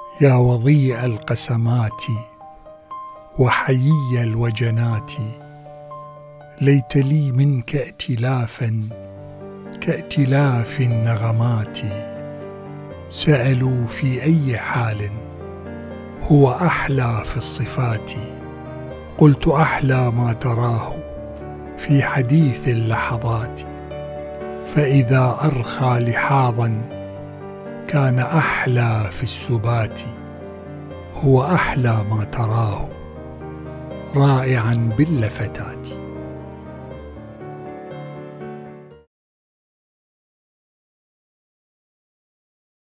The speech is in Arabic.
يا وضيع القسمات وحيي الوجنات، ليت لي منك ائتلافا كائتلاف النغمات. سألوا في أي حال هو أحلى في الصفات، قلت أحلى ما تراه في حديث اللحظات. فإذا أرخى لحاظا كان أحلى في السبات، هو أحلى ما تراه رائعا باللفتات.